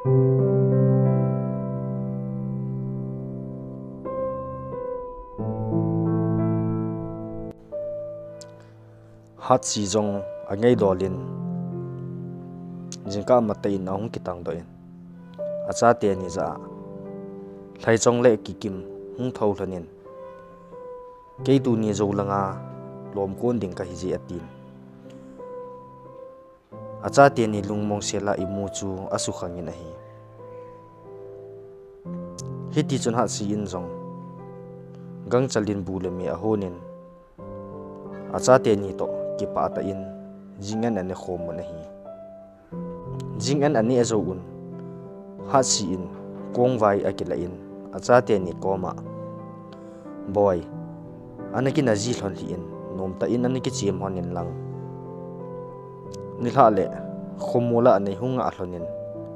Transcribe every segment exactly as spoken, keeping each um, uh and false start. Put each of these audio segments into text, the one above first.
hát si zong a ngay dolin jingka matain ahung kitang doin acha te ni za thlai chong le ki kim hung thau hlanin ke tu ni zo langa lom kon ding ka hi ji atin acha te ni lungmong sela imu chu asu khangin a hi hiti chun ha si in zong gang chalin bulemi a honin acha te ni to ki pa ta in jingan ane khom na hi jingan ani azo un ha si in kong vai akila in acha te ni koma boy anaki na ji hlon li in nom ta in anaki chim honin lang ni hla le khomula nei hunga hlonin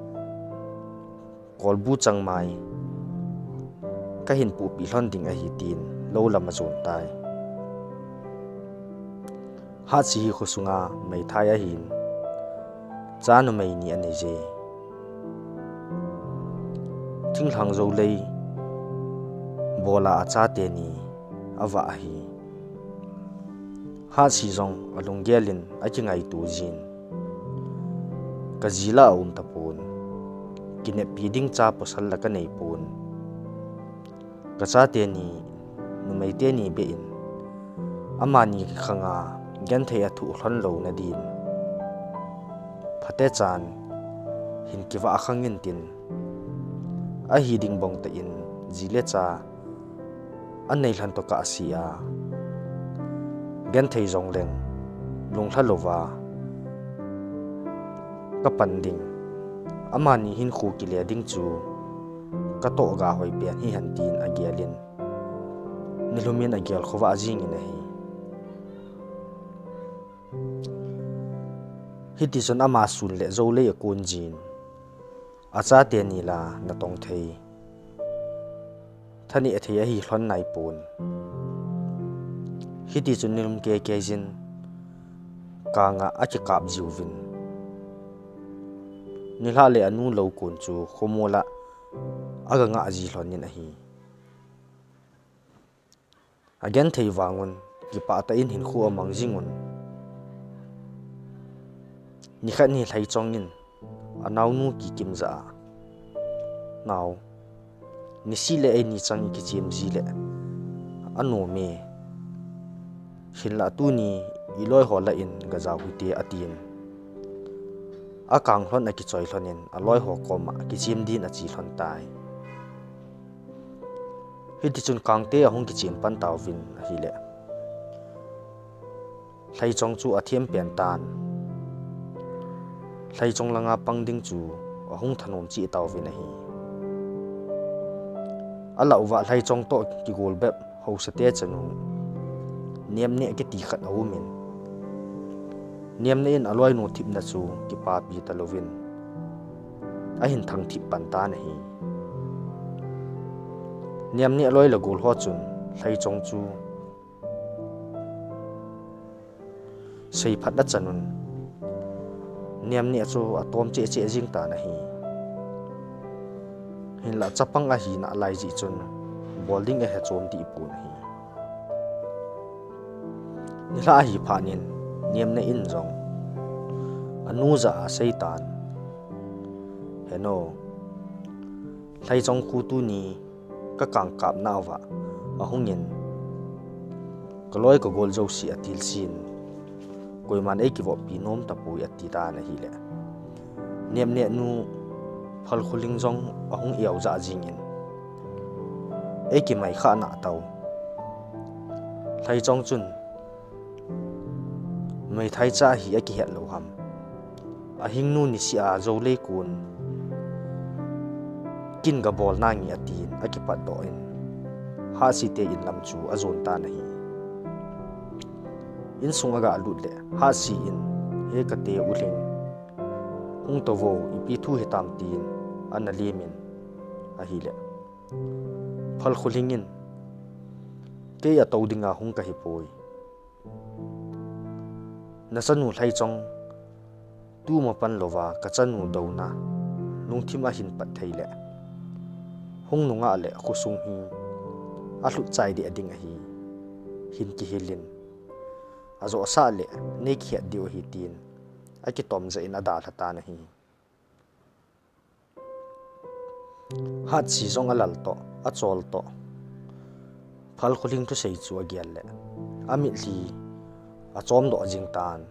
kolbu changmai ka hin pu pi hlon ding a hi tin lo lama zon tai ha chi hi khusunga mai thaya hin chanu mai ni ani je thing hang zo lei bola acha te ni awa hi ha si zong alung gelin achingai tu jin kazila um tapun kine piding cha posal la ka nei pun ka cha te ni numai te ni be in amani khanga gen thei athu hlon lo na din phate chan hin kiwa khangin tin a hi ding bong ta in jile cha anei hlan to ka asia gen thei zong leng lung thlalowa ka panding amani hin khu ki le ding chu ka to ga hoi pian hi han tin agialin nilumin agial khowa ajing in hi hiti son ama sun le zo le kun jin acha te ni la na tong thei thani athei hi hlon nai pun hiti chun nilum ke ke jin kanga achi kap jiwin nilha le anu lo kun chu khomola aga nga aji hlonin a hi again thei wangun ki pa ta in hin khu amang jingun ni khat ni thlai chongin anaw nu ki kim za naw ni si le ai ni chang ki chim ji le anu me hilla tu ni iloi hola in gaza huti atin akang hlon aki choi hlonin aloi ho koma ki chim din a chi hlon tai hiti chun kangte ahung ki chim pan tawin hi le thlai chong chu athiam pian tan thlai chong langa pangding chu ahung thanom chi tawin a hi ala uwa thlai chong to ki gol bep ho sate chanu niam ne ki ti khat ho min niam ne in aloi no thip na chu ki pa pi talovin a hin thang thip pan ta na hi niam ne aloi la gol ho chun thlai chong chu sei phat na chanun niam ne chu atom che che jing ta na hi hin la chapang a hi na lai ji chun bowling a he chom ti pu na hi ni la hi phanin niam na in zong anu za seitan heno thlai chong khu tu ni ka kang kap nawa ahungin koloi ko gol jo si atil sin koi man ei ki vo pi nom ta pu ati ta na hi le niam ne nu phal khuling zong ahung iau za jing in ei ki mai kha na tau thlai chong chun mai thai cha hi a ki het lo ham a hing nu ni si a zo le kun kin ga bol na ngi atin a ki pat do in ha si te in lam chu a zon ta na hi in sunga ga lut le ha si in he ka te u ling hung to vo i pi thu he tam tin an na lemin a hi le phal khuling in ke ya to dinga hung ka hi poi na sanu thlai chong tu ma pan lova ka chanu do na lung thim a hin pat thei le hung nunga le khusung hi a hlut chai di ading a hi hin ki hilin azo sa le ne khiat diu hi tin a ki tom za in ada thata na hi hat si zong alal to a chol to phal khuling tu sei chu agial le ami li a chom do jing tan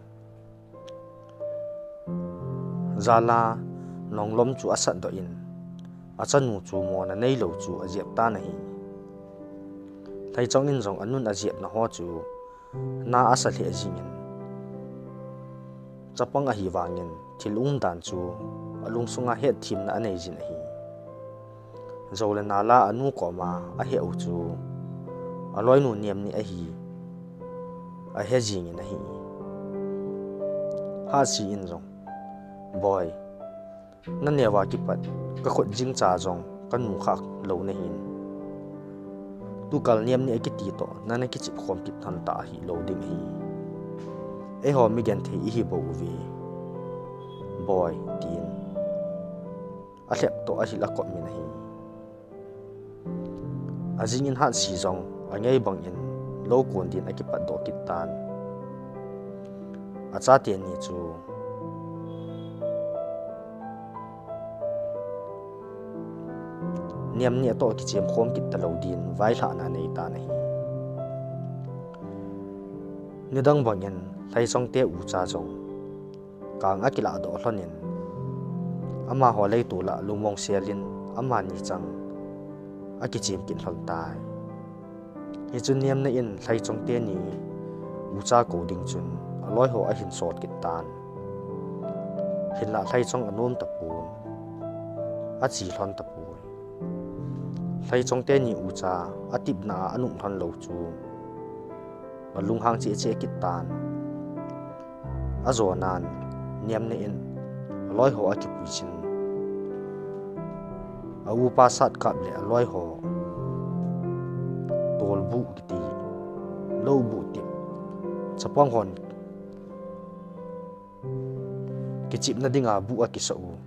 zala nonglom chu asat do in achanu chu mo na nei lo chu ajiap ta na hi thai chong in zong anun ajiap na ho chu na asa le ajingin chapang a hi wangin thilung dan chu alung sunga he thim na anei jin hi zole nala anu ko ma a he u chu aloi nu niam ni a hi a he jing na hi ha si in zong boy nan ne wa ki pat ka khot jing cha zong kan nu khak lo na hin tu kal niam ni ki ti to nan ki chi khom ki than ta hi lo ding hi e ho mi gan the hi bo vi boy tin a hlep to a hi la ko mi na hi azing in hat si zong angai bang in lo kon din a ki pat do ki tan a cha te ni chu niam ni to ki chem khom ki talo din vai hla na nei ta nei ni dang bangin thai song te u cha jong kang akila do hlonin ama ho lei tu la lumong selin ama ni chang aki chem kin hlon tai hi chun niam na in thai chong te ni u cha ko ding chun aloi ho a hin sot ki tan hin la thai chong anom ta pun a chi hlon ta pu thai chong te ni u cha atip na anung thon lo chu malung hang chi che kit tan azo nan niam ne in loi ho aki pu chin au pa sat kap le loi ho tol bu ti lo bu ti chapang hon ki chip na dinga bu aki sa u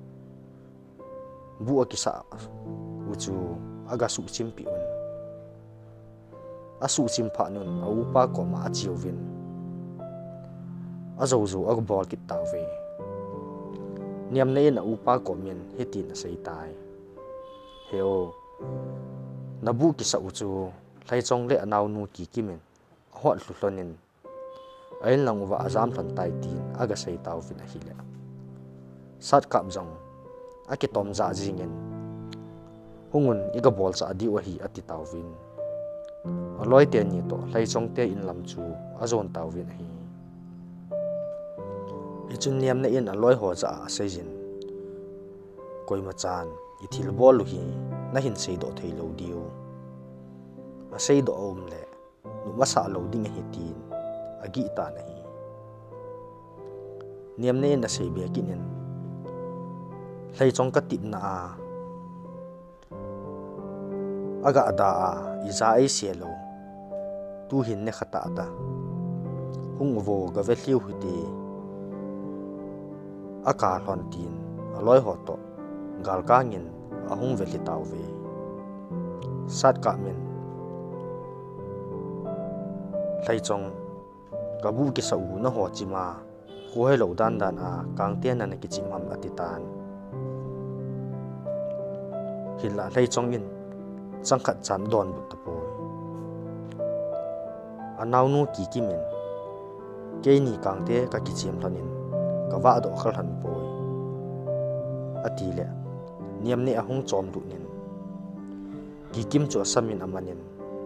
bu aki sa u chu aga su chim pi un asu chim pha nun au pa ko ma chiovin azo zo ag bol ki taw ve niam ne na u pa ko min hetin sei tai heo na bu ki sa u chu lai chong le anaw nu ki kimin hot hlu hlonin ain lang wa azam thon tai tin aga sei taw vin a hi le sat kap jong aki tom za jingen hungun iga bol cha di wa hi ati taw vin aloi te ni to lai chong te in lam chu azon taw vin hi i chun niam na in aloi ho cha sejin koi ma chan i thil bol hi na hin sei do thei lo diu a sei do om le nu ma sa lo ding hi tin agi ta na hi niam ne na sei be kinin lai chong ka tip na a aga ada a iza ai selo tu hin ne khata ta hung vo ga ve hliu hu ti aka hlon tin aloi ho to gal ka ngin a hung ve li taw ve sat ka min lai chong ka bu ki sa u na ho chi ma ko he lo dan dan a kang ten na ki chim ham atitan hila lai chong in changkhat chan don bu ta po anaw nu ki kimin ke ni kang te ka ki chim thonin ka wa do khal han po ati le niam ne ahung chom du nin ki kim cho samin amanin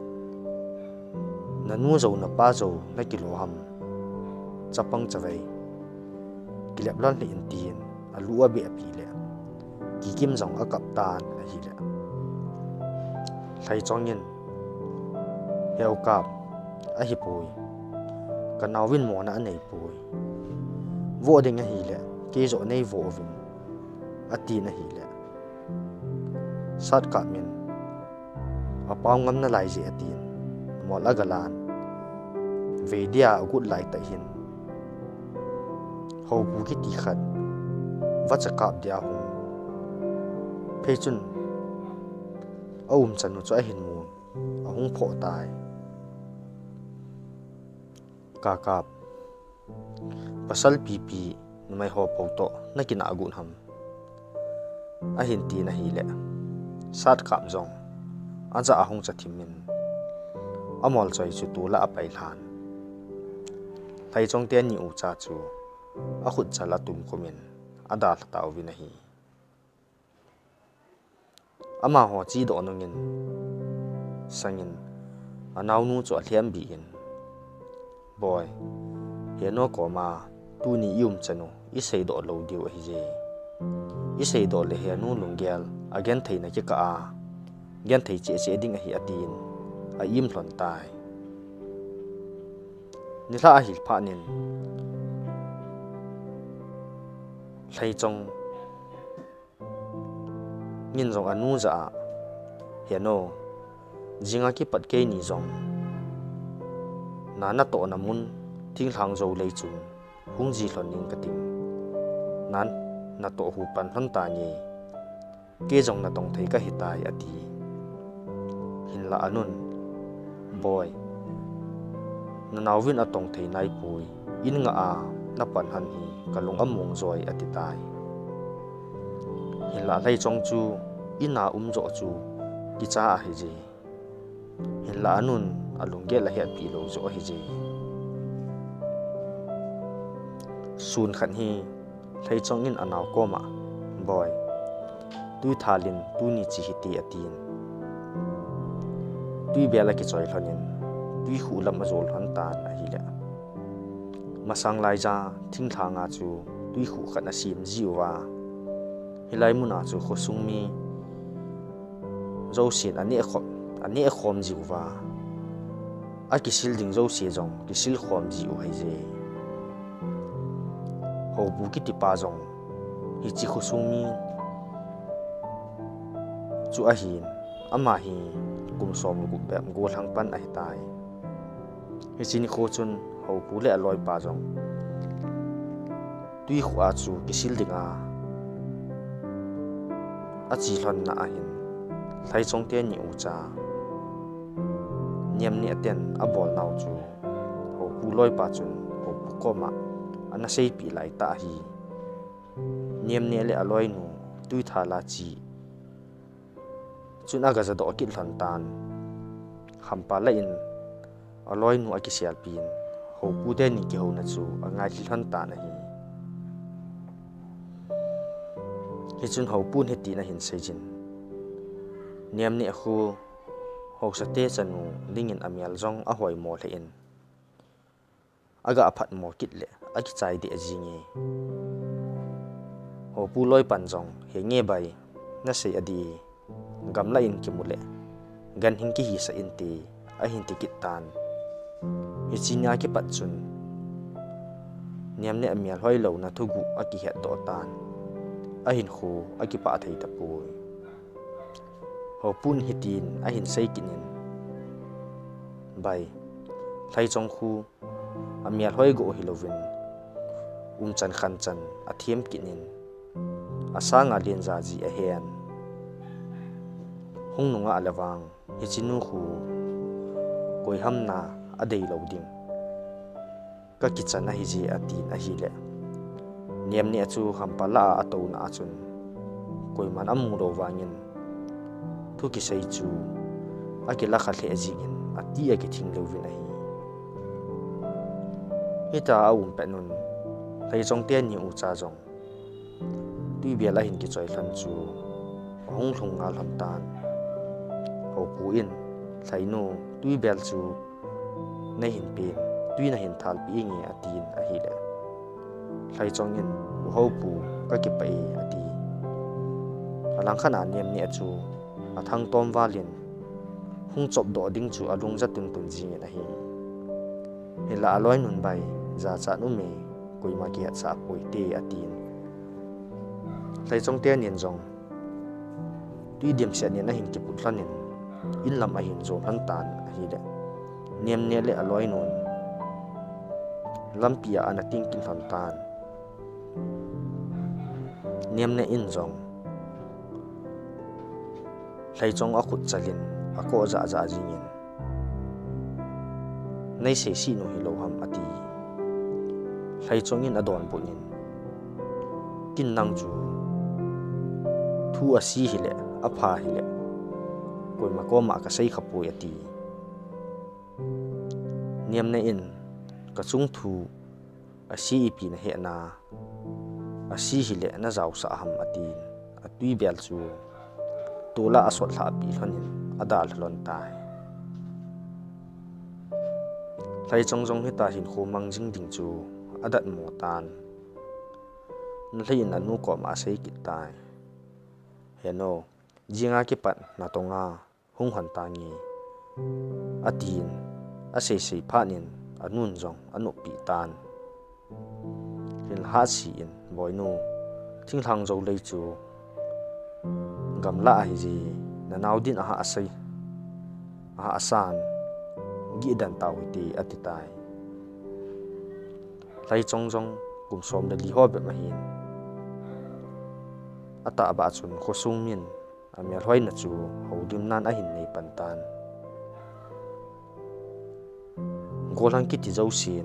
na nu zo na pa zo na kilo ham chapang chawei kilap lan le in tin alu abi api le ki kim zong a kap tan a hi le thai chongin heo kap a hi pui kanawin mo na nei pui vo ding a hi le ke zo nei vo vin ati na hi le sat ka min apang ngam na lai je atin mo la galan ve dia gut lai ta hin ho bu ki ti khat va cha kap dia hu thấy chun ôm chân nó cho hình mù ở hung phổ tài cả cặp pasal pipi numai ho poto na kina agun ham a hin ti na hi le sat kam jong aja ahung cha thimin amol choi chu tu la apai hlan thai chong ten ni u cha chu a khut chala tum komin ada taw vi na hi ama ho chi do nongin sangin anaw nu chu athiam bi in boy hiano koma tu ni yum chanu i sei do lo diu hi je i sei do le hianu lungyal again theina ki ka a gen thei che che ding a hi atin a im hlon tai ni la a hil pha nin hlei chong nin zong anu za hiano jinga ki pat ke ni zong na na to na mun thing thang zo lei chun hung ji hlon ning ka ting nan na to hu pan hlan ta ni ke jong na tong thei ka hitai ati hin la anun boy na nawin atong thei nai pui in nga a na pan han hi kalung amung zoi ati tai hin la lei chong chu ina um zo chu ki cha a hi ji hin la anun alung ge la hi pi lo zo hi ji sun khan hi thei chong in anaw koma boy tui thalin tu ni chi hi ti atin tui bela ki choi hlonin tui hu lam azol han tan a hi la masang lai ja thing thanga chu tui hu khan a sim jiwa hilai muna chu khosung mi zo sin ani khom ani khom jiwa a ki sil ding zo se jong ki sil khom jiu hai je ho bu ki ti pa jong hi chi khosung mi chu a hin ama hi kum som gu bem go thang pan ai tai hi chin kho chun ho pu le aloi pa jong tui khwa chu ki sil dinga a chi hlon na a hin thai chong te ni u cha niam ni aten a bol naw chu ho pu loi pa chun ho pu ko ma ana sei pi lai ta hi niam ne le aloi nu tui tha la chi chuna ga za do ki hlan tan hampa la in aloi nu a ki sial pin ho pu de ni ki ho na chu angai hlan ta na hi hi chun ho pun he ti na hin sei jin niam ni a khu ho sa te chanu dingin amial jong a hoi mo le in aga aphat mo kit le a ki chai de ajingi ho pu loi pan jong he nge bai na sei adi gamla in ki mule gan hin ki hi sa in ti a hin ti kit tan hi chinya ki pat chun niam ne amial hoi lo na thugu a ki het to tan a hin khu a ki pa thei ta pu ho pun hitin a hin sei kinin bai thai chong khu amial hoi go hi lovin um chan khan chan a thiam kinin asanga len za ji a hen hung nunga alawang hi chinu khu koi hamna a dei lo ding ka kitchen a hi ji atin a hi le niam ni chu hampala a to na chun koi man amu ro wangin thu ki sei chu a ki la kha the jingin a ti a ki thing lo vin a hi hita a um pe nun thai chong ten ni u cha jong tui bia la hin ki choi hlan chu hung thung ngal hlam tan ho pu in thai nu tui bel chu nei hin pin tui na hin thal pi nge atin a hi le thai chong in u ho pu ka ki pai ati alang khana niam ni chu a thang tom walin hung chop do ding chu alung za tun tun ji na hi hela aloi nun bai za cha nu me koi ma ki cha poi te atin thai chong te nin jong tui dim se ni na hin ki put hlanin in lam a hin zo han tan a hi le niam ne le aloi nun lampia ana ting kin hlan tan niam ne in jong lấy trong ở khut chalin a ko za za jingin nei se si no hi lo ham ati lấy trong in adon bunin kin nang chu thu a si hi le a pha hi le koi ma ko ma ka sei khapui ati niam na in ka chung thu a si ipi na he na a si hi le na zau sa ham ati atui bel chu tula asot la pi hlonin adal hlon tai lai chong chong hi ta hin khu mang jing ding chu adat mo tan na lein anu ko ma sei ki tai heno jinga ki pat na tonga hung han ta ngi atin a sei sei phanin anun jong anu pi tan hin ha si in boinu thing thang zo lei chu gamla hi ji na naudin a ha asai a ha asan gi dan taw ti atitai lai chong chong kum som de li ho be ma hin ata ba chun khosung min amel hoi na chu hodim nan a hin nei pantan golang ki ti zo sin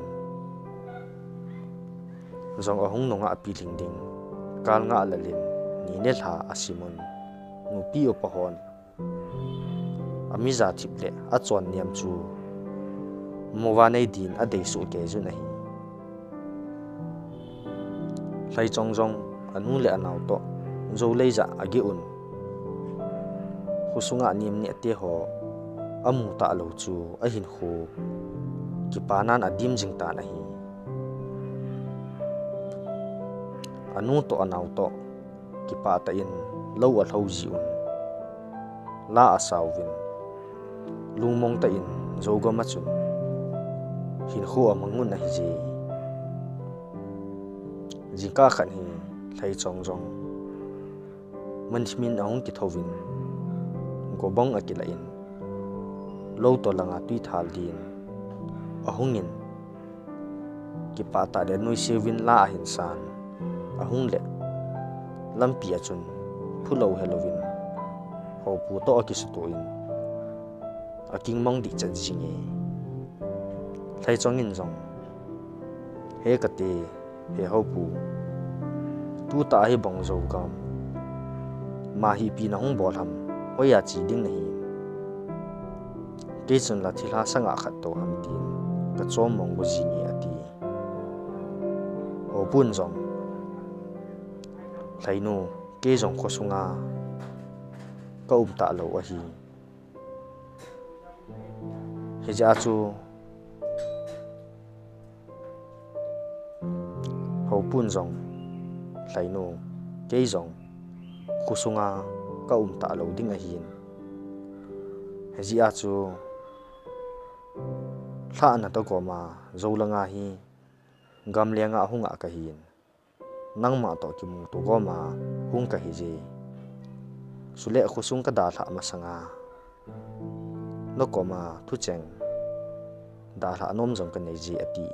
zong a hung nonga api ling ding kal nga alalin ni ne tha asimon nupi opahon ami za thiple a chon niam chu mowa nei din a dei su ke ju nahi lai chong chong anu le anaw to zo leiza agi un husunga nim ne te ho amu ta lo chu a hin khu ki panan adim jing ta nahi anu to anaw to ki pa ta in lo a thau ji un la asawin lungmong ta in zoga ma chun hin khu amangun a hi ji jika khan hi thai chong chong manchmin ahung ki thovin go bang akila in lo to langa tui thal din ahungin ki pata de noi sevin la hin san ahung le lampi achun phulo helovin ho pu to akisto in aking mong di chan jinge thai chong in jong he kate he ho pu tu ta hi bong zo kam ma hi pi na hong bol ham oya chi ding nahi ke chun la thila sanga khat to ham tin ka chom mong bo ji ni ati o pun jong thainu ke jong ko sunga ka um ta lo a hi he ja chu ho pun jong thainu ke jong kusunga ka um ta lo ding a hin hezia chu thla na to ko ma zolanga hi gam lenga hunga ka hin nangma to ki mu to go ma hung ka hi je sule khusung ka da thla ma sanga no ko ma thu cheng da thla nom jong ka nei ji ati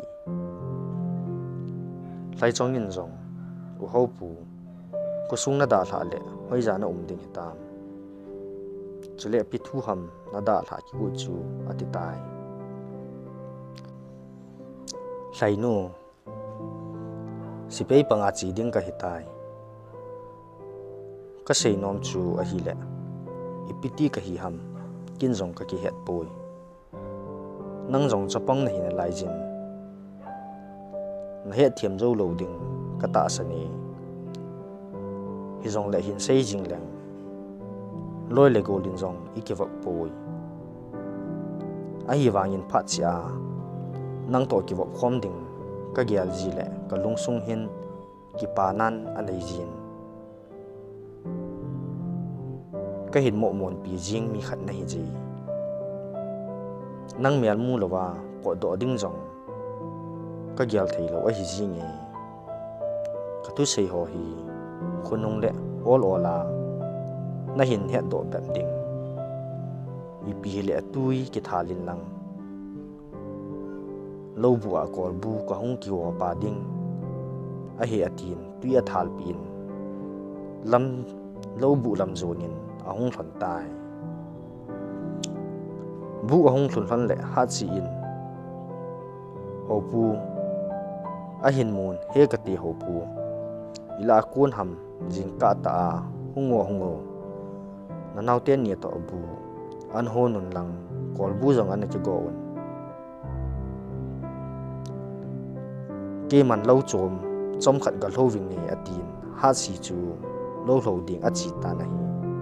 lai chong in jong u ho pu kusung na da thla le hoi ja na um ding hitam chule pi thu ham na da thla ki u chu ati tai hlai nu si pei panga chi ding ka hitai ka sei nom chu a hi le ipiti ka hi ham kin jong ka ki het poi nang jong chapang na hi na lai jin na het thiam zo lo ding ka ta sani hi zong le hin sei jing leng loi le go lin zong ikewak poi a hi wangin phat chia nang to ki wop khom ding ka gyal ji le ka lungsung hin ki panan anei jin ka hin mo mon pi jing mi khat na hi ji nang mial mu lowa ko do ding jong ka gyal thei lo a hi ji nge ka tu sei ho hi khunung le ol ola na hin het do bam ding mi pi le tui ki thalin lang lo bu a kor bu ka hung ki wa pa ding a he atin tui a thal pin lam lo bu lam zonin a hung thon tai bu ahong thun hlan le ha chi in ho pu a hin mun he ka ti ho pu ila kun ham jing ka ta hungo hungo na nau ten ni to bu an ho nun lang kol bu jong an ki go on ke man lo chom chom khat ga lo wing ni atin ha si chu lo lo ding a chi ta na hi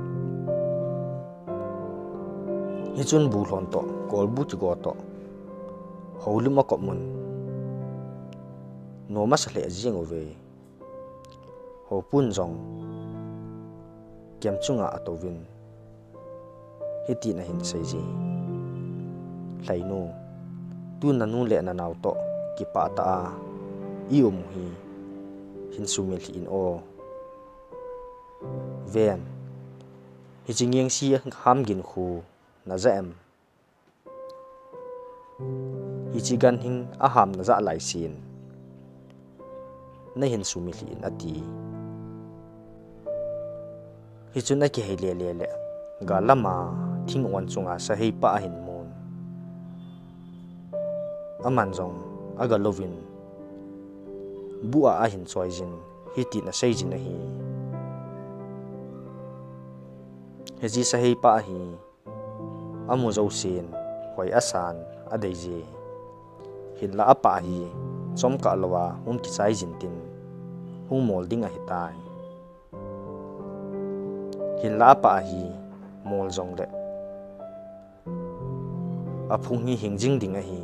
hi chun bu hlon to kol bu chi go to holim a ko mun no ma sa le jing ove ho pun jong kem chunga atovin hiti na hin sei ji hlainu tu na nu le na naw to ki pa ta i um hi hin sumil in o ven hi jingyeng si ham gin khu na za em hi chi gan hing a ham na za lai sin na hin sumil in ati hi chuna ki hei le le le ga lama thing on chunga sa hei pa hin mon aman jong aga lovin bua a hin choi jin hi ti na sei jin hi he ji sa hei pa hi amu zo sin hoi asan a dei ji hin la apa hi chom ka lawa hun ki chai jin tin hung molding a hitai hin la pa hi mol jong le a phung hi hing jing ding a hi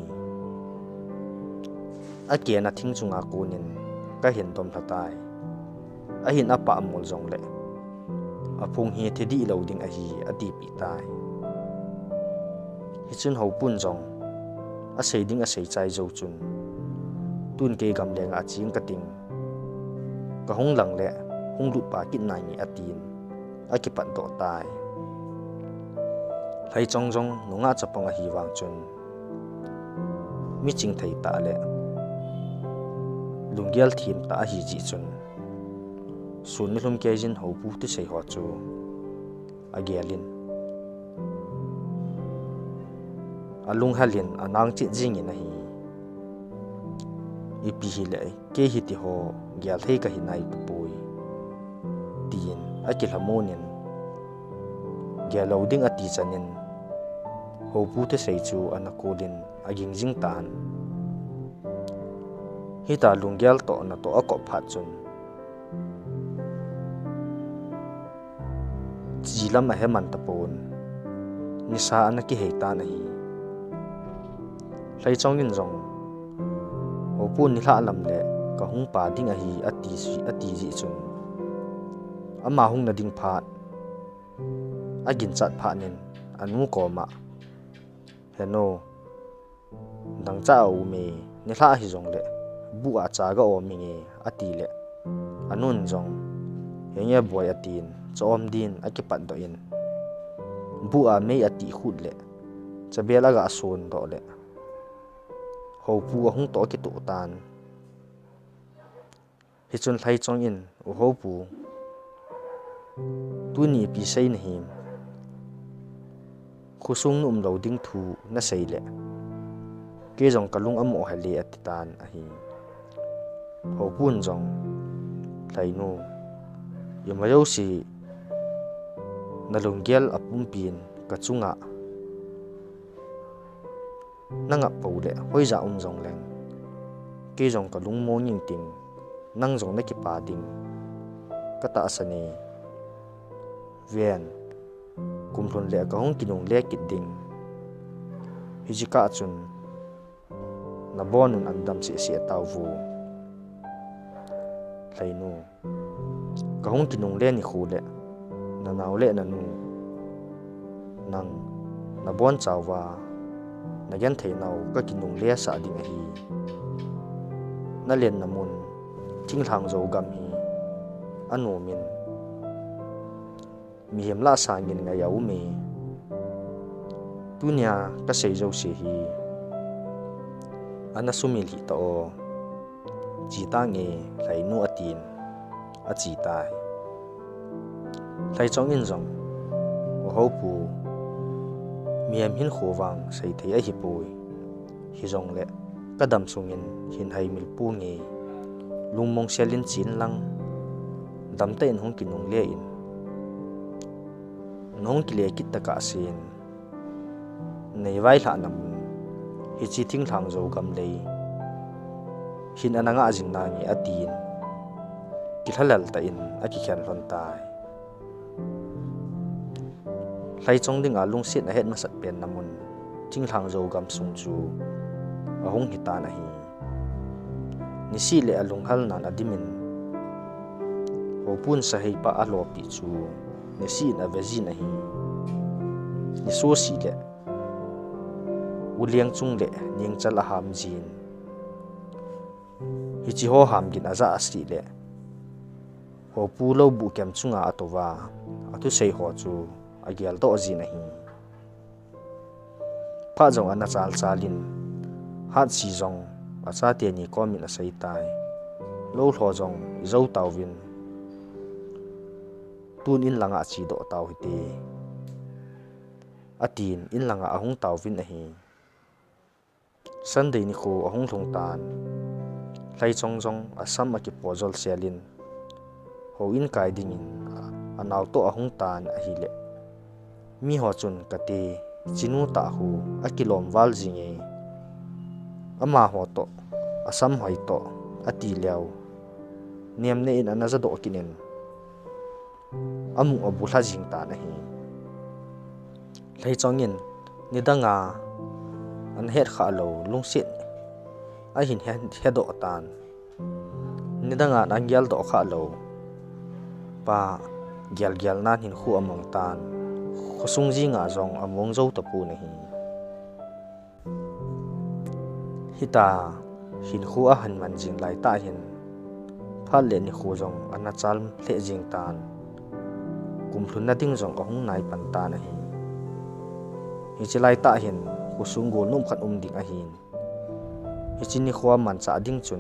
a ke na thing chunga kunin ka hin dom thatai a hin apa mol jong le a phung hi thedi lo ding a hi a ti pi tai hi chun ho pun jong a sei ding a sei chai zo chun tun ke gam leng a ching ka ting ka hung lang le hung lut pa kit nai ni atin a ki pan to tai lai chong jong nunga chapong a hi wang chun mi ching thei ta le lungyal thim ta hi ji chun sun mi hlum ke jin ho pu ti sei ho chu agelin alung halin anang chi jing in hi ipi hi le ke hi ti ho gyal thei ka hi nai pui tin akil hamonin gyalo ding ati chanin ho pu te sei chu anakolin aging jing tan hi ta lungyal to na to akop phat chun jilam a heman tapon nisa anaki heita na hi lai chongin jong ho pu ni hla lam le ka hung pa ding a hi ati ati ji chun ama hung na ding phat agin chat pha nin anu ko ma heno dang cha u me ni hla hi jong le bu a cha ga o mi nge ati le anun jong henge boy atin chom din akipat do in bu a me ati khut le chabela ga son do le ho pu hung to ki tu tan hi chun thlai chong in u ho pu tu ni pi sei na him khusung num lo ding thu na sei le ke jong kalung amo ha le atitan a hi ho pun jong thlai nu yamayo si nalungyal apum pin ka chunga nanga pole hoi ja um jong leng ke jong kalung mo ning ting nang jong na ki pa ding ka ta asani ven kum thon le ka hong kinung le kit ding hijika chun na bonun andam si si taw vu thlainu ka hong kinung le ni khu le na naw le na nu nang na bon chawa na yan thei naw ka kinung le sa ding hi na len na mun thing thang zo gam hi anu min mi hem la sangin nga yau me tunya ka sei zo se hi ana sumil hi to chi ta nge lai nu atin a chi tai lai chong in jong ho pu miam hin khowang sei thei a hi pui hi zong le kadam sungin hin hai mil pu nge lungmong selin chin lang damte in hong kinung le in nong kile kit taka sin nei vai hla nam hi chi thing thang zo gam lei hin ananga jing na nge atin ki thalal ta in aki khan lon tai lai chong ding a lung sit a het ma sat pen namun ting thang zo gam sung chu a hong hi ta na hi ni si le alung hal nan adimin ho pun sa hei pa a lo pi chu ni si na vezi na hi ni so si le uliang chung le ning chala ham jin hi chi ho ham gin aza asri le ho pu lo bu kem chunga atowa atu sei ho chu agial to ji na hi pha jong ana chal chalin hat si jong acha te ni komin a sei tai lo hlo jong zo tawin tun in langa chi do taw hi te atin in langa ahung tawin a hi Sunday ni ko ahung thong tan lai chong chong asam aki pozol selin ho in kai ding in anaw to ahung tan a hi le mi ho chun kate chinu ta hu akilom wal jinge ama ho to asam hoi to ati leo niam ne in anaza do kinin amu abu la jing ta na hi lai chong in nidanga an het kha lo lungsit a hin he do tan nidanga an gyal do kha lo pa gyal gyal nan hin khu among tan khosung ji nga jong among zo ta pu na hi hita hin khu a han man jing lai ta hin phal le ni khu jong ana chal le jing tan kum thun na ding jong ahung nai pan ta na hi hi chilai ta hin khusung gol num khat um ding a hin hi chin ni khwa man cha ding chun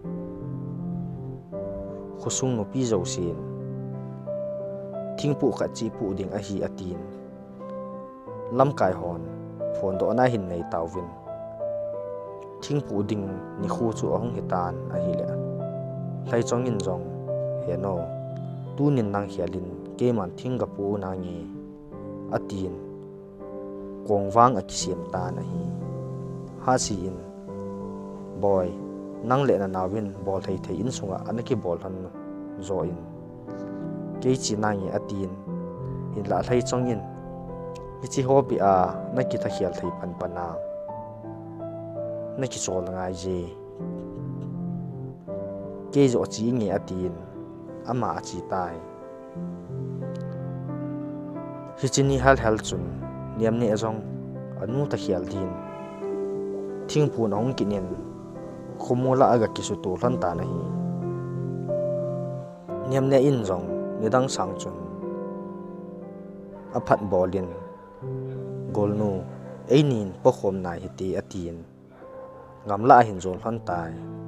khusung no pi zo sin thing pu kha chi pu ding a hi atin lam kai hon phone do na hin nei tawin thing pu ding ni khu chu ahung hitan a hi le lai chong in jong he no tu nin nang hialin ke man thing ga pu na ngi atin kong wang a kisem ta na hi ha si in boy nang le na nawin bol thei thei in sunga anaki bol han zo in ke chi na ngi atin in la lai chong in ichi hobi a naki tha hial thei pan pana naki chol ngai je ke zo chi ngi atin ama chi tai hi chini hal hal chun niam ne azong anu ta hial din thing pu nong kinin khomola aga kisu tu hlan ta na hi niam ne in jong nidang sang chun aphat bolin golnu einin pokhom nai hiti atin ngamla hin zol hlan tai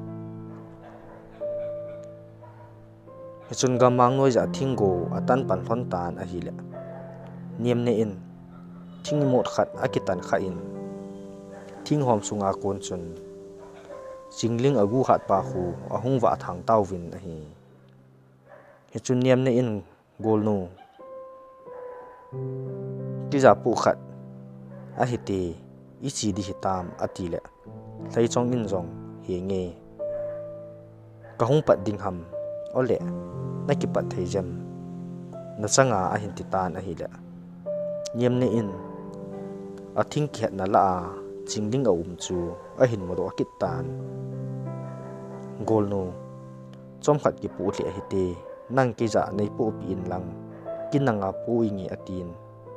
hichun gamang noi ja thingo atan pan hlan tan a hi le niam ne in thing mot khat akitan kha in thing hom sunga kon chun chingling agu khat pa khu ahung wa thang tawin a hi hi chun niam ne in golnu ti za pu khat a hi ti i chi di hitam ati le lai chong in jong he nge ka hung pat ding ham ole na ki pat thei jam na changa a hin ti tan a hi le niam ne in a thing khet na la chingding a um chu a hin mo do kit tan golnu chom khat ki pu le hi te nang ki ja nei pu pi in lang kinanga pu ingi atin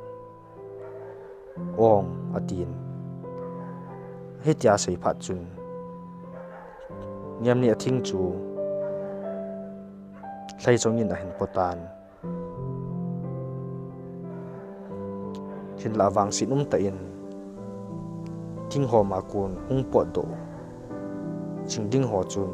ong atin hetia sei phat chun niam ni a thing chu lai chong in a hin potan hin la wang sinum ta in thing ho ma kun hung pot do chingding ho chun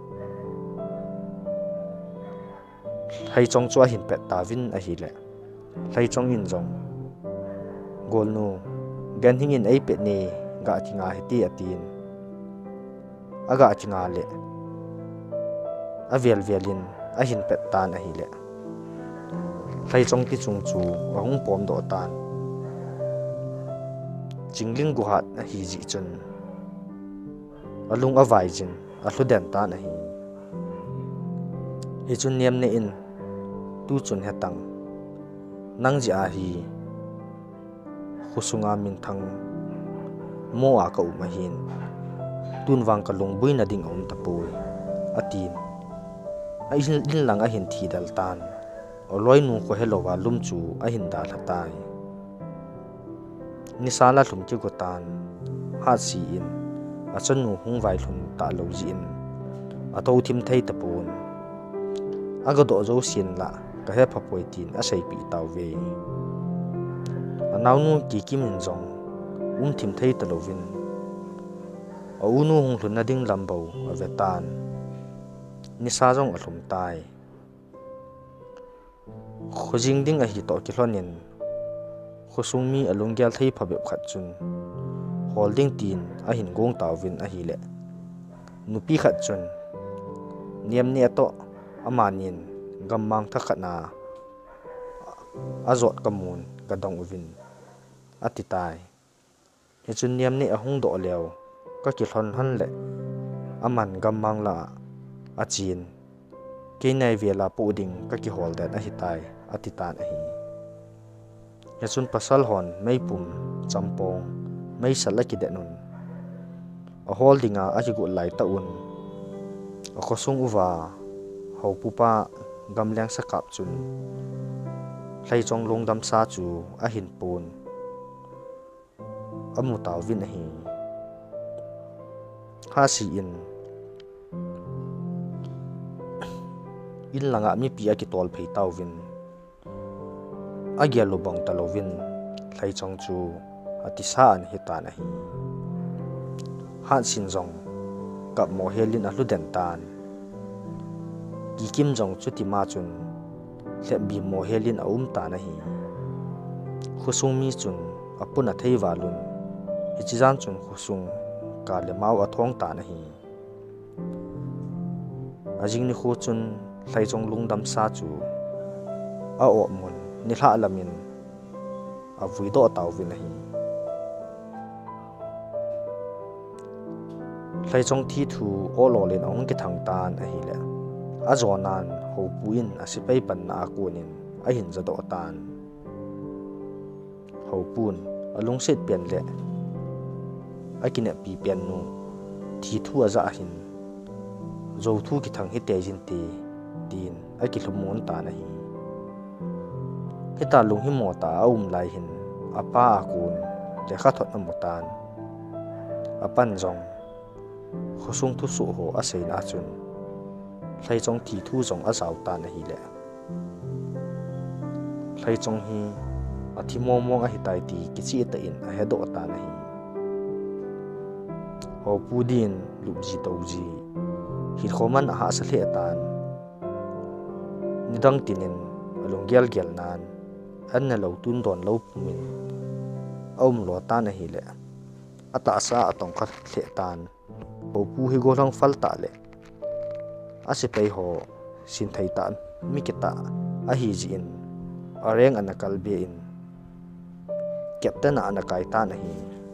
hai chong chua hin pet ta vin a hi le hlei chong in zong gol nu gan hingin ei pet ni ga chinga heti atin aga chinga le avel velin a hin pet tan a hi le hlei chong ti chung chu wa hung pom do tan chingling gu hat a hi ji chun alung avai jin a hluden tan a hi hi chun niam ne in tu chun hetang nang ji a hi khusunga min thang mo a ka uma hin tunwang ka lung buina ding om tapui atin a in lang a hin thi dal tan oloi nu ko helowa lum chu a hin dal hatai ni sala lum ki ko tan ha si in a chan nu hung vai lum ta lo ji in a to thim thei tapun aga do zo sin la ka he phapoi tin a sei pi taw ve anaw nu ki kim in zong um thim thei ta lovin a unu hung hlun na ding lambo a vetan ni sa jong a hlum tai khojing ding a hi to ki hlonin khosung mi alung gyal thei phabe khat chun holding tin a hin gong tawin a hi le nupi khat chun niam ne to amanin gammang thakana azot kamun kadong uvin atitai he chun niam ne ahung do leo ka ki hlon han le aman gammang la achin ke nai vela puding ka ki hol dat a hitai atitan a hi he chun pasal hon mei pum champong mei salaki de nun a holdinga a hi gu lai ta un a khosung uwa ho pupa gamlyang sakap chun hlei chong lungdam sa chu a hin pun amu taw vin a hi ha si in in langa mi pi a ki tol phei taw vin a gyal lo bang ta lo vin hlei chong chu ati sa an hitan a hi han sin zong kap mo helin a hluden tan ki kim jong chu ti ma chun hle bi mo helin a um ta na hi khusung mi chun apuna thei walun hi chi jan chun khusung ka le mau a thong ta na hi ajing ni khu chun hlai chong lungdam sa chu a o mun ni hla lamin a vui do taw vin a hi hlai chong thi thu o lo len ong ki thang tan a hi le a zonan ho puin a sipei pan na akunin a hin za do tan ho pun alung set pian le akine pi pian nu thi thu a za hin zo thu ki thang hi te jin ti tin a ki hlumon ta na hi heta lung hi mo ta um lai hin apa akun le kha thot na mutan apan jong khosung thu su ho a sei na chun hlei chong thi thu zong a zaw ta na hi le hlei chong hi a thi mo mo a hi tai ti ki chi ta in a he do ta na hi ho pu din lu ji to ji hi khoman a ha sa hle tan nidang tinin alung gyal gyal nan an na lo tun don lo pumin aum lo ta na hi le ata sa atong kha hle tan ho pu hi go lang fal ta le ase pei ho sin thei tan mi kita a hi ji in areng anakal be in captain ana kai ta na hi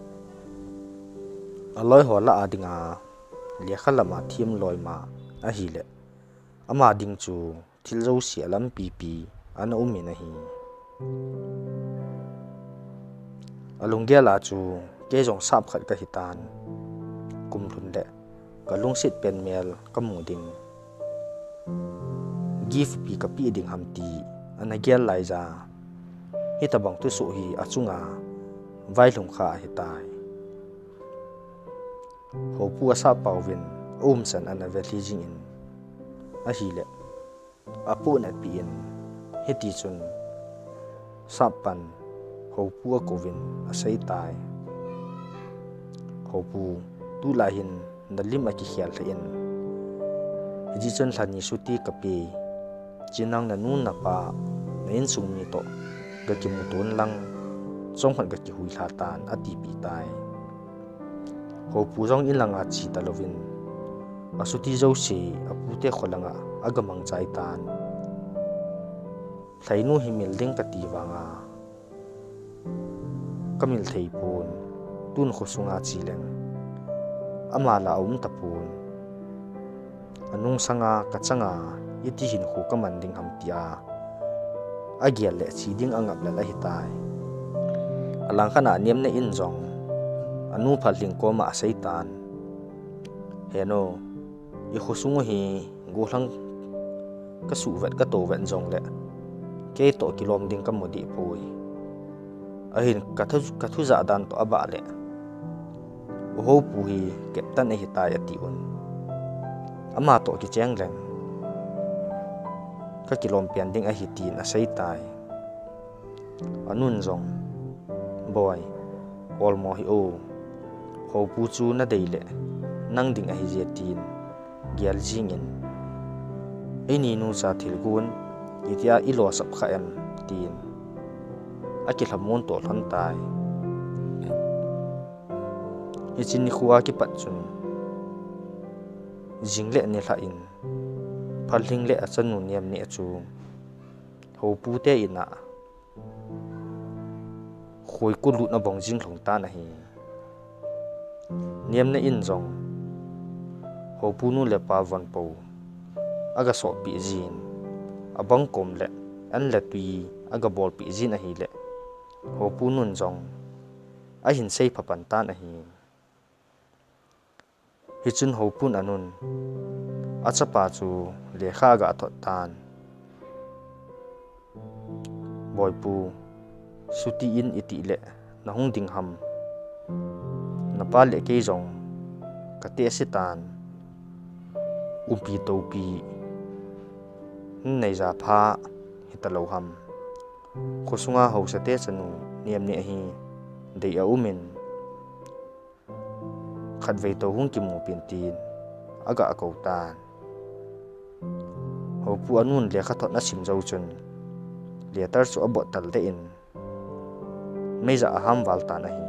aloi ho la adinga le khalama thim loi ma a hi le ama ding chu thil zo sia lam pi pi ana umi na hi alung ge la chu ke jong sap khat ka hitan kum thun le ka lung sit pen mel ka mu ding gift pi ka pi ding ham ti ana gel lai za hi ta bang tu su hi achunga vai lung kha hi tai ho pu sa pawin um san ana ve li jing in a hi le a pu na pi in hi ti chun sapan ho pu a kovin a sei tai ho pu tu la hin dalim a ki khial the in ji chun thani suti kapi chinang na nun na pa main sung mi to ga ki mu ton lang song khan ga ki hui thla tan ati pi tai ho pu jong in langa chi talovin asuti zo se apute kholanga agamang chai tan thlainu himil ding ka ti wanga kamil thei pun tun khosunga chileng amala um tapun anung sanga kachanga iti hin khu kamanding hamtia agial le chi ding angap la la hitai alang khana niam na in jong anu phaling ko ma seitan heno i khosungo hi golang ka su vet ka to ven jong le ke to kilom ding ka modi pui ahin ka thu ka thu za dan to aba le ho pu hi captain e hitai ati un ama to ki cheng leng ka kilom pian ding a hitin a seitai anun jong boy ol mo hi o ho pu chu na deile nang ding a hi je tin gial jingin eni nu sa thilgun itia ilo sap kha em tin aki hlamon to hlan tai ichin ni khuwa ki pat chun jingle ne hla in phalhing le achanu niam ne chu ho pu te ina khoi ku lu na bong jing thong ta na hi niam na in jong ho pu nu le pa van po aga so pi jin abang kom le an le tui aga bol pi jin a hi le ho pu nun jong a hin sei phapan ta na hi hi chun ho pun anun achapa chu le kha ga thot tan boy pu suti in iti le na hung ding ham na pa le ke jong ka te sitan umpi to pi nei za pha hitalo ham khosunga ho sa te chanu niam ne hi dei a umin khat vei to hung ki mu pin tin aga ko tan ho pu anun le kha thot na sim zo chun le tar chu abot tal de in meiza aham wal ta na hi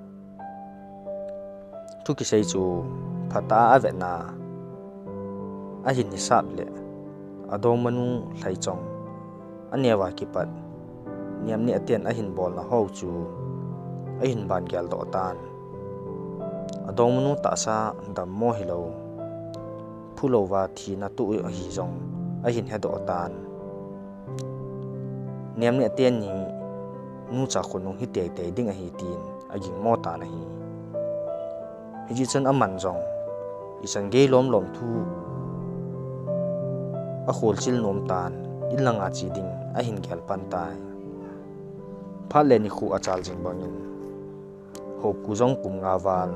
thu ki sei chu phata ave na a hin ni sap le adom manu hlai chong anewa ki pat niam ni aten a hin bol na ho chu a hin ban gyal do tan adom manu ta sa dam mo hilo phulowa thi na tu hi jong a hin he do tan niam ni aten ni nu cha khunung hi te te ding a hi tin a ging mo ta na hi hi ji chen aman jong isan ge lom lom thu a khol chil nom tan ilanga chi ding a hin gyal pan tai phal le ni khu achal jing bangin ho ku jong kum nga wal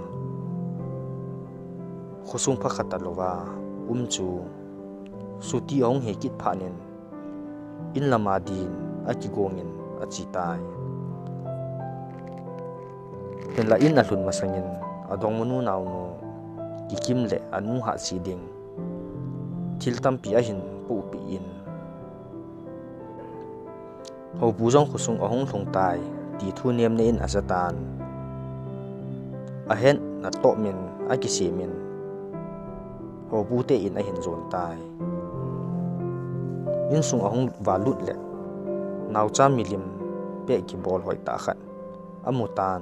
khosung pha khatalowa um chu suti ong he kit phanin in lama din a ki gongin a chi tai ten la in a hlun masangin adong munu naw no ki kim le anu ha chi ding thil tam pi a hin pu pi in ho pu jong khosung ahong thong tai ti thu niam ne in asatan a hen na to min a ki se min ho pu te in a hin zon tai in sung ahong walut le naw cha milim pe ki bol hoi ta khat amutan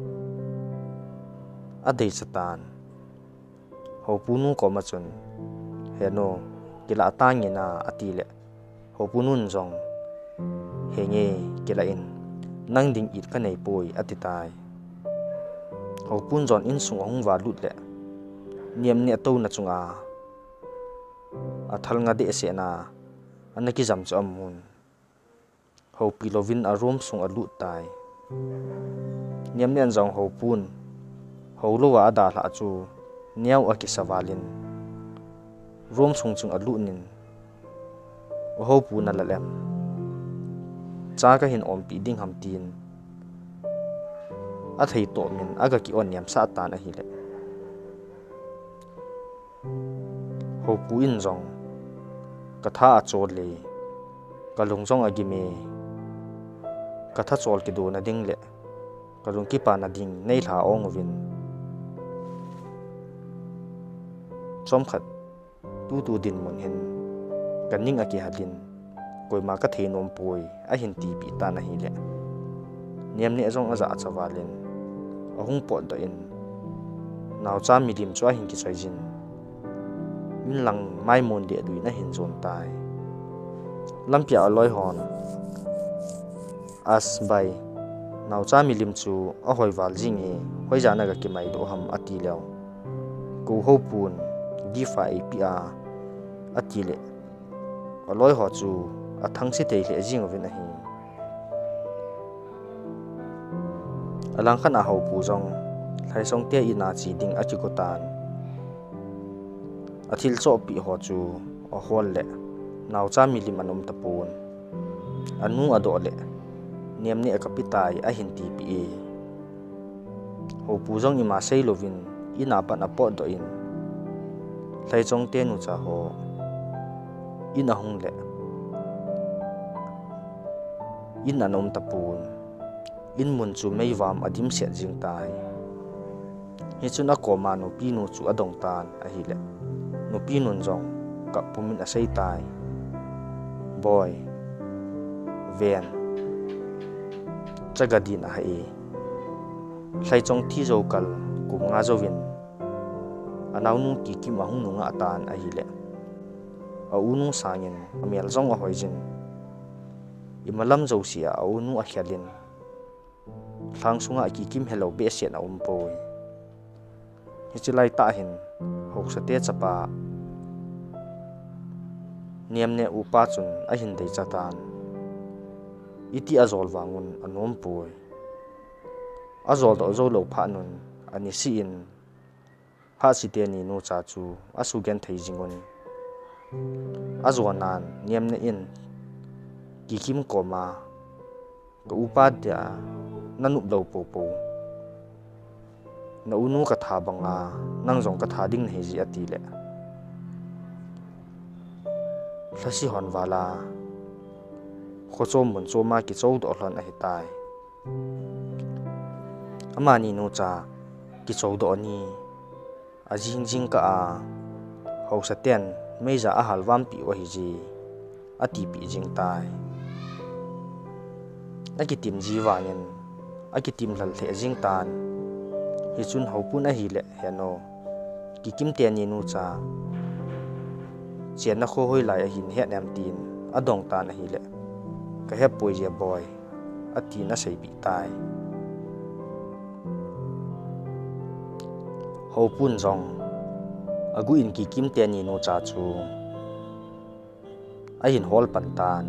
adei satan ho pu nu ko ma chun heno kila tangina atile ho pu nun jong henge kila in nang ding it ka nei poi atitai ho pun jon in sung ong wa lut le niam ne to na chunga athal nga de se na anaki jam chu amun ho pilovin a rom sung a lut tai niam ne jong ho pun ho lo wa da hla chu niaw a ki sawalin rom sung chung a lut nin ho pu na la lem cha ka hin om pi ding ham tin a thei to min aga ki on yam sa ta na hi le ho pu in jong ka tha a chor le ka lung jong agi me ka tha chol ki do na ding le ka rung ki pa na ding nei thla ong vin som khat tu tu din mun hin kan ning aki hadin koi ma ka the nom poi a hin ti pi ta na hi le niam ni azong aza achawalin ahung pot da in naw cha mi dim chwa hin ki chai jin min lang mai mon de dui na hin zon tai lampia aloi hon as bai naw cha mi lim chu a hoi wal jing e hoi jana ga ki mai do ham ati law ku ho pun di fa a pi a ati le aloi ho chu a thang si te le jing ovin a hi alang khan a ho pu jong lai song te ina chi ding a chi ko tan athil cho pi ho chu a hol le naw cha mi lim anom ta pun anu ado le niam ni akapitai a hin ti pi e ho pu jong ima sei lovin ina pan a po do in lai chong te nu cha ho ina hung le in anom ta pun in mun chu mei wam adim se jing tai hi chuna ko ma no pi nu chu adong tan a hi le no pi nun jong ka pumin a sei tai boy ven chagadin a e hlai chong thi zo kal kum nga zo win anaw nu ki ki ma hung nu nga tan a hi le a u nu sangin amial zong a hoi jin imalam zo sia a u nu a khialin thlang sunga ki kim hello be se na um poi hi chilai ta hin hok sa te chapa niam ne upa chun a hin dei chatan iti azol wangun anom poi azol do zo lo pha nun ani si in pha si te ni no cha chu asu gen thei jingun azwanan niam ne in ki kim ko ma ko upa dia nanup lo po po na unu ka tha banga nang jong ka tha ding nei ji ati le thasi hon wala kho chom mun choma ki chou do hlan a hi tai amani no cha ki chou do ni a jing jing ka a ho sa ten meja a halwam pi wa hi ji ati pi jing tai aki tim ji wanin aki tim lal the jing tan hi chun ho pun a hi le heno ki kim te ni nu cha chen na kho hoi lai a hin he nam tin adong tan a hi le ka he poi je boy ati na sei bi tai ho pun jong agu in ki kim te ni nu cha chu a hin hol pan tan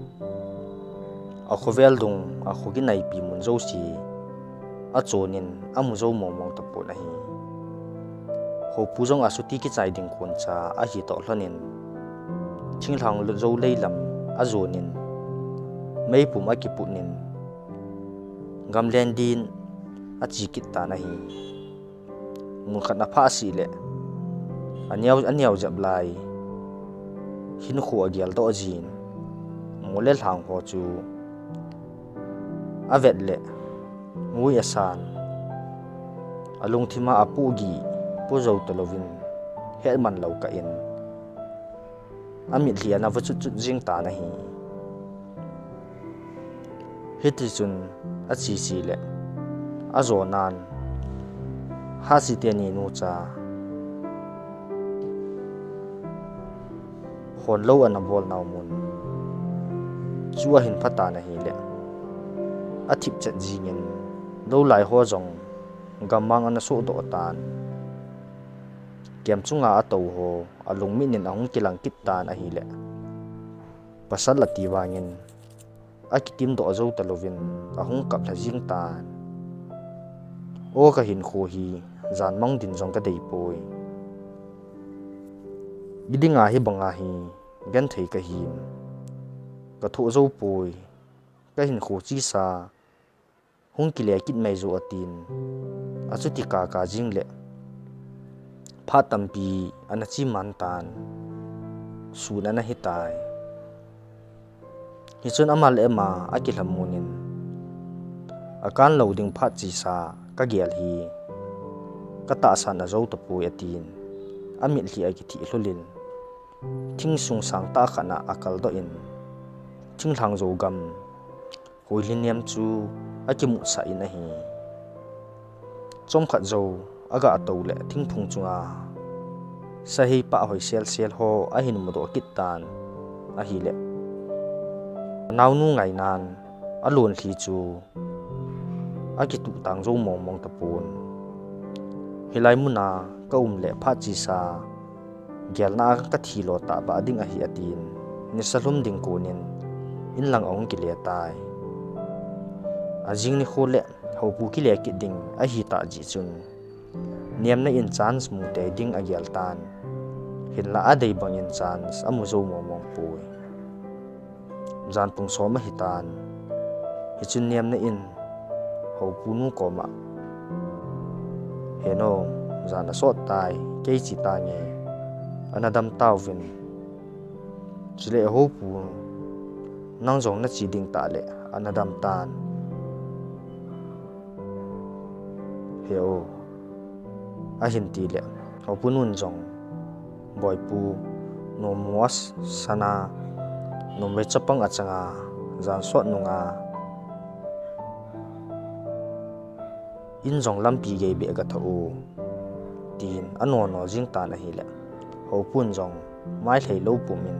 a khovel dung a khogi nai pi mun zo si a chonin amu zo mong mong ta po na hi ho pu jong a suti ki chai ding khon cha a hi to hlanin thinglang lo zo leilam a zonin mei pum a ki punin gamlen din a chi kit ta na hi mun khat na pha si le aniaw aniaw jab lai hin khu agial to jin mole thang ho chu avet le ngui asan alung thima apu gi pu zo tolovin helman lo ka in amit hiana wachu chu jing ta na hi hiti chun a chi si le a zo nan ha si te ni nu cha hon lo an bol naw mun chuwa hin phata na hi le a thip chat jingin lo lai ho jong gamang an so do tan kem chunga a to ho alung min in ahung kilang kip tan a hi le pasal la ti wangin a kitim do zo talovin ahung kap la jing tan o ka hin kho hi zan mang din jong ka dei poi bidinga hi banga hi gan thei ka hi ka tho zo poi ka hin kho chi sa hung ki le kit mai zo atin achuti ka ka jing le pha tampi anachi man tan su na na hitai hi chun amal ema akilam munin akan lo ding phat chi sa ka gial hi ka ta san a zo ta pu atin amit hi a ki thi hlulin thing sung sang ta khana akal do in thing thang zo gam hoilin niam chu akimu sa in a hi chom khat zo aga to le thing phung chunga sahi pa hoi sel sel ho a hin modo kit tan a hi le naw nu ngai nan alun thi chu aki tu tang zo mong mong tapun hilai muna kaum le pha chi sa gelna ka thilo ta ba ding a hi atin ni salum ding konin in lang ong ki le tai ajing ni khole ho pu ki le ki ding a hi ta ji chun niam na in chance mu te ding a gel tan hin la a dei bang in chance amu zo mong mong pu jan pung so ma hi tan hi chun niam na in ho punu koma heno zana sot tai ke chi ta nge anadam tawin chile ho pu nang jong na chi ding ta le anadam tan heo a hin ti le ho punun jong boy pu no mos sana no me chapang achanga zan sot nunga in jong lampi ge be ga tho tin ano no jing ta na hi le ho pun jong mai thei lo pu min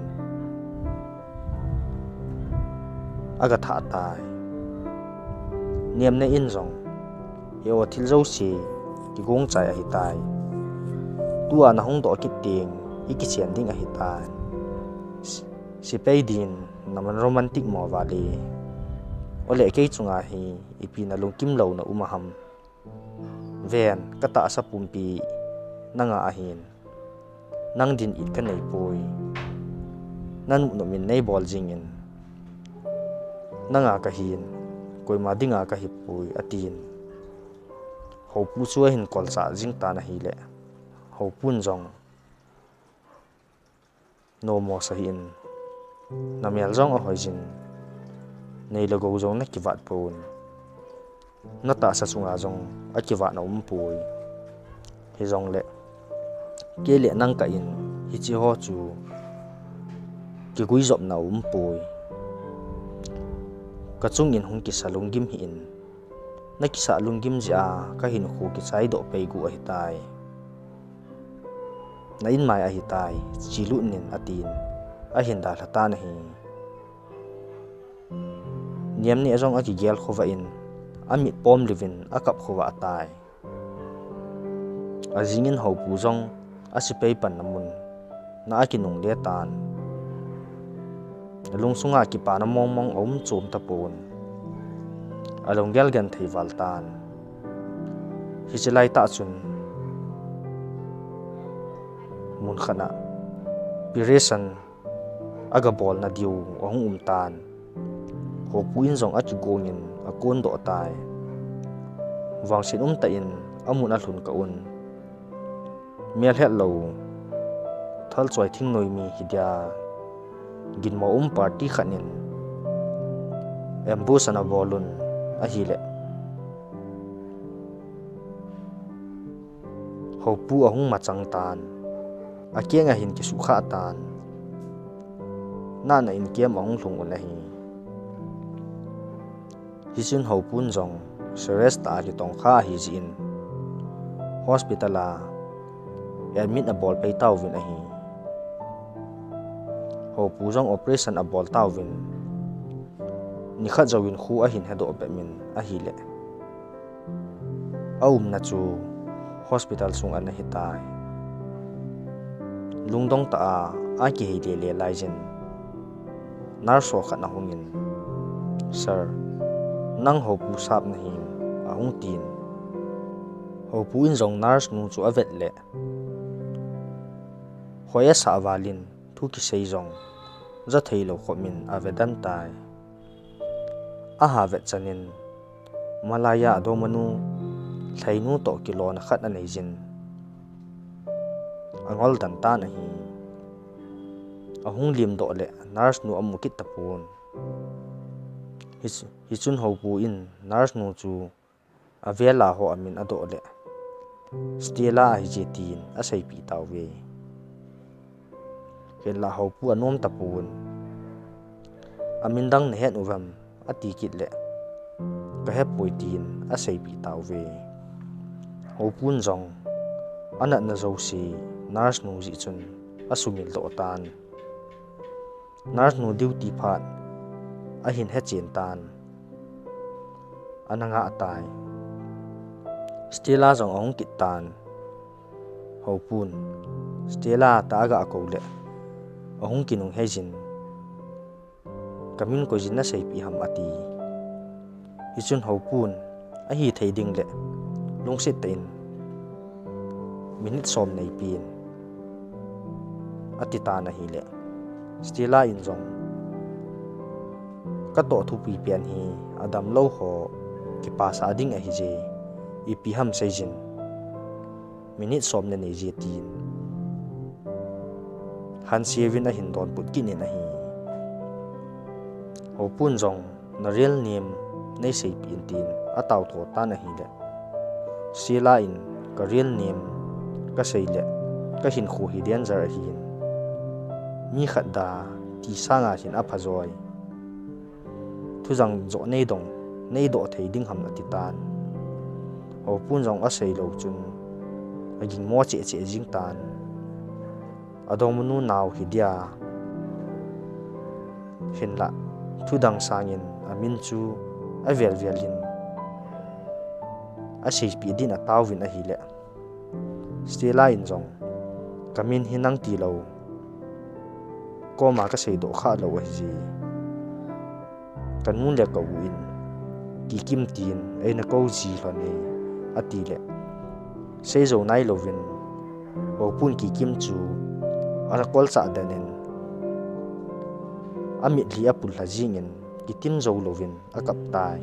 aga tha tai niam na in jong yo thil zo si ki gong chai a hi tai tu an hong do ki ting i ki chen ding a hi tai si pe din naman romantic mo vale ole ke chunga hi ipina lung kim lo na umaham ven kata sa pumpi nanga ahin nang din it ka nei poi nan no min nei bol jingin nanga ka hin koi ma dinga ka hi pui atin ho pu chu hin kol sa jing ta na hi le ho pun jong no mo sa hin namial jong a hoijin nei lo go jong na ki wat pon na ta sa chunga jong a ki wa na um pui hi jong le ke le nang ka in hi chi ho chu ki gui zop na um pui ka chung in hung ki salung gim hi in na ki sa lung gim ja ka hin khu ki chai do pe gu a hi tai na in mai a hi tai chi lu nin atin a hin da thata na hi niam ni azong a ki gel khova in amit pom livin akap khova atai azingin ho pu jong asipei pan namun na akinung le tan lung sunga ki pa na mong mong om chom ta pon along gel gan thei wal tan hi chelai ta chun mun khana piresan aga bol na diu ong um tan ho puin jong a chu gongin a kon do tai wang sin um ta in amun a hlun ka un mel het lo thal choi thing noi mi hidia gin mo um party khanin embu sana bolun a hile ho pu ahung ma chang tan a kenga hin ki su kha tan na na in kem ahung thung un a hi hi sun ho pun jong seres ta ki tong kha hi jin hospital a admit a bol pei tau vin a hi ho pu jong operation a bol tau vin ni kha jawin khu a hin hedo be min a hi le aum na chu hospital sung an hi tai lungdong ta a a ki hi le le lai jin nar so khat na hungin sir nang ho pu sap na hi a hung tin ho pu in jong nurse nu chu avet le hoya sa walin thu ki sei jong za thei lo kho min avedan tai a ha vet chanin malaya do manu thainu to kilo na khat na nei jin angol dan ta na hi ahung lim do le nurse nu amu kit tapun hi chun ho pu in nurse nu chu avela ho amin ado le Stella hi je tin a sei pi taw ve ken la ho pu anom tapun amin dang ne het uvam ati kit le ka he poi tin a sei pi taw ve ho pun jong ana na zo si nurse nu ji chun asumil do tan nurse nu duty phat a hin he chen tan ananga atai Stella jong ong kit tan ho pun Stella ta ga ko le ong kinung hejin kamin ko jin na sei pi ham ati hi chun ho pun a hi thei ding le lung sit tin minute som nei pin ati ta na hi le Stella in jong ka to thu pi pian hi adam lo ho ki pa sa ding a hi je i pi ham sei jin minute som ne nei je tin han sievin a hin don put kin na hi ho pun jong na real name nei sei pi tin a taw tho ta na hi le Stella in ka real name ka sei le ka hin khu hi dian jar hin mi khat da ti sanga hin a phazoi thu jang zo nei dong nei do thei ding ham ati tan ho pun jong a sei lo chun a ging mo che che jing tan adong munu naw hi dia hin la thu dang sangin amin chu a vel velin a sei pi din a taw vin a hi le Stella in jong kamin hinang ti lo ko ma ka sei do kha lo a ji kanun le ko in ki kim tin ai na ko ji lo ni ati le sei zo nai lo vin ho pun ki kim chu ara kol sa danen amit li apul la jingin ki tim zo lo vin a kap tai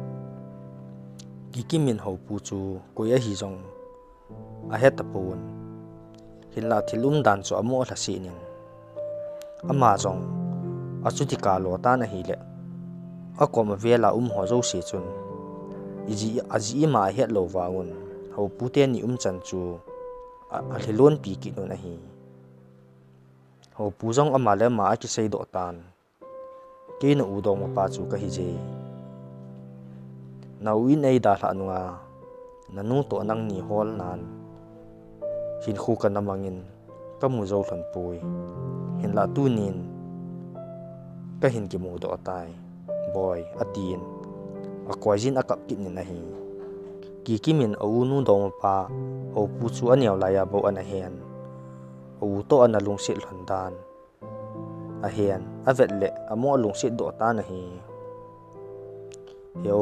ki kimin ho pu chu ko ya hi jong a het tapun hin la thilum dan chu amo la si nin ama jong a chuti ka lo ta na hi le a kom vela um ho zo si chun iji aji ma het lo waun ho pu te ni um chan chu a hilon pi ki no na hi ho pu jong ama le ma ki sei do tan ke na u do ma pa chu ka hi je na win ei da hla nuwa nanu to nang ni hol nan hin khu ka namangin ka mu zo thon pui hin la tu nin ka hin ki mu do tai boy atin a kwajin akap kit ni na hi ki kimin au nu do pa ho pu chu aniaw la ya bo ana hen o to ana lung sil hon dan a hen a vet le amo lung sit do ta na hi yo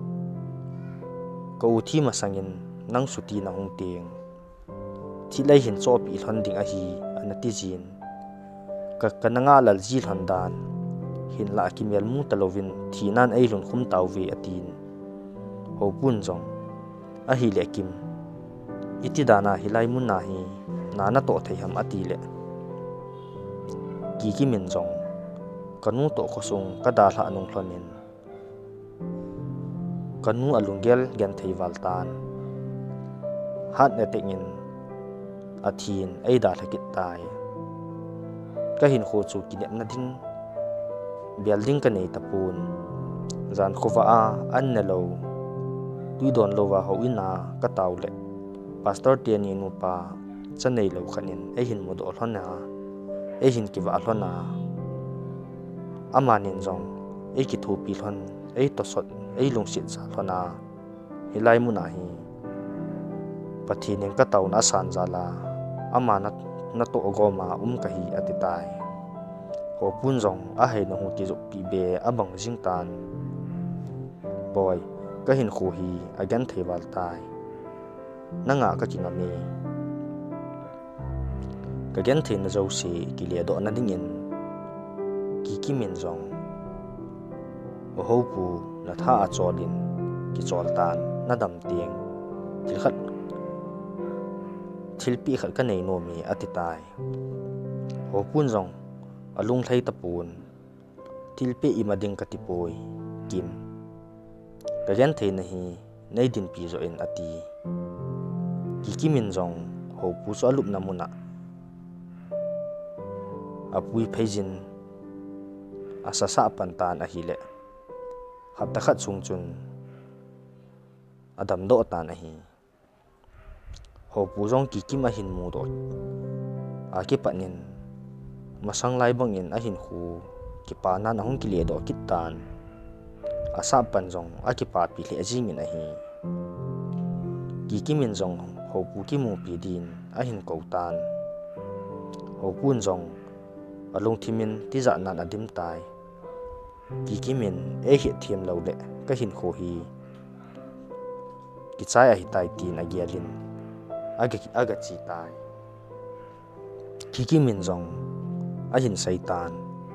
ko thi ma sangin nang suti na hung ting thi lai hin cho pi thon ding a hi anati jin ka kananga lal ji thon dan hin la kimel mu talovin thinan ei lun khum taw ve atin ho pun jong a hi le kim iti dana hilai mun na hi nana to thei ham ati le ki ki min jong kanu to khosung ka da hla nung hlonin kanu alungel gen thei waltan hat ne tengin athin ei da thakit tai ka hin kho chu kinep na ding building ka nei tapun zan khowa a an ne lo tui don lo wa ho ina ka taw le pastor tiani nu pa chanei lo khanin ei hin mo do hlona ei hin ki wa hlona amanin jong ei ki thu pi hlon ei to sot ei lung sit sa hlona hilai mu na hi pathin ka taw na san jala amana na to goma um ka hi atitai ho pun jong a he no hu ki zo pi be abang jing tan boy ka hin khu hi again thewal tai nanga ka kinga me ka gen the na zo si ki le do na dingin ki ki min jong o ho pu na tha a cholin ki chol tan na dam tieng thil khat thil pi khat ka nei no mi ati tai ho pun jong alung thlei tapun thil pe imading ka tipoi kim ka gen the na hi nei din pi zo in ati ki kimin jong ho pu so alup na muna apui pheijin asasa pantan a hile hapta khat chung chun adam do tan a hi ho pu jong ki kim a hin mu do a ki panin masang lai bang in a hin khu ki pa na na hung ki le do kitan asa pan jong a ki pa pi le jing in a hi ki kimin jong ho pu ki mu pi din a hin ko tan ho pun jong alung thimin ti za nan adim tai ki kimin e hi thiam lo le ka hin kho hi ki chai a hi tai tin a gialin aga aga chi tai ki kimin jong a hin saitan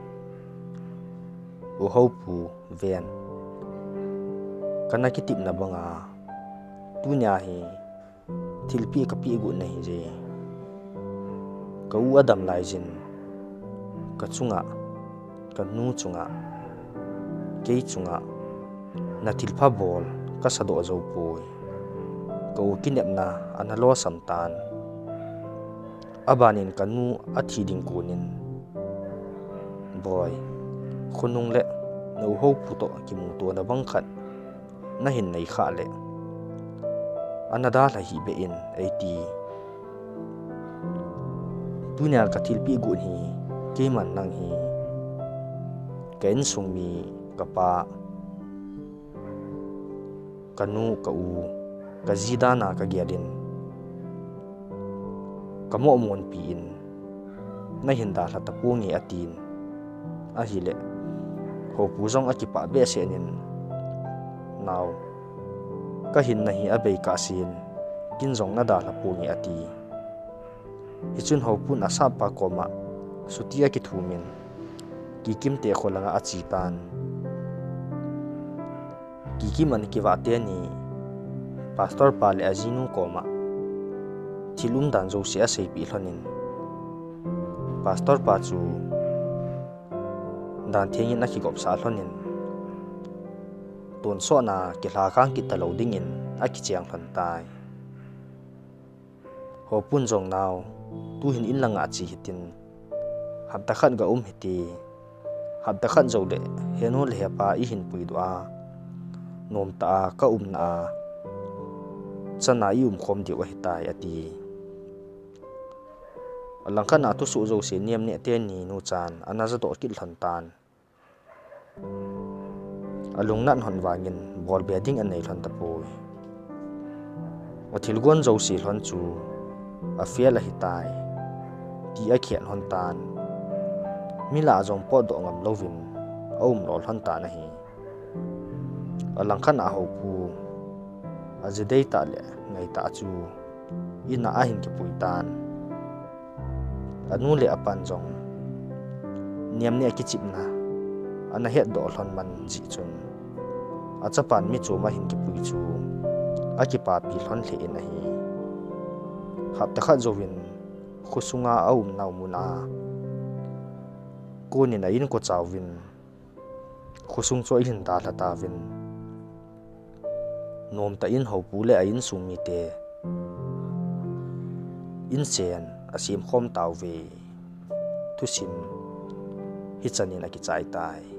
u ho pu ven kana ki tip na banga tu nya hi thilpi ka pi gu nei je ka u adam lai jin ka chunga ka nu chunga ke chunga na thilpha bol ka sado zo poi ka u kinep na analo samtan abanin kanu athi ding kunin boy khunung le no ho puto ki mu to na bang khat na hin nei kha le anada la hi be in eighty dunya ka thilpi gu hi ke man nang hi ken sung mi kapa kanu ka u ka zidana ka gialin kamo mon pi in na hinda la tapungi atin a hile ho pu jong akipa be senin naw ka hin na hi abei ka sin kin jong na da la pungi ati hichun ho pun asa pa koma sutia ki thumin ki kim te kholanga achi tan ki kim an ki wa te ni pastor pa le azinu koma thilum dan zo sia sei pi hlonin pastor pa chu dan thengin na ki gop sa hlonin ton so na ki hla khang ki talo ding in a ki chiang hlan tai ho pun jong naw tu hin in langa chi hitin hab ta khat ga um hiti hab ta khat zo le heno le pa i hin pui do a nom ta ka um na chana i um khom di wa hitai ati alangka na tu su zo se niam ne te ni nu chan anaza do kil hlan tan alung nan hon wangin bol bedding an nei hlan ta poi wathil gon zo si hlan chu a fial a hitai ti a khian hon tan mila jong po do ngam lovin om lol hlan ta na hi alangka na ho pu azidei ta le ngai ta chu ina a hin ki pui tan anu le apan jong niam ne ki chip na ana het do hlon man ji chun achapan mi chu ma hin ki pui chu aki pa pi hlon le in a hi hap ta kha jowin khusunga aum naw muna ko ni na in ko chawin khusung cho hin ta la ta win nom ta in ho pu le a in sung mi te in chen asim khom taw ve thu sim hi chanin a ki chai tai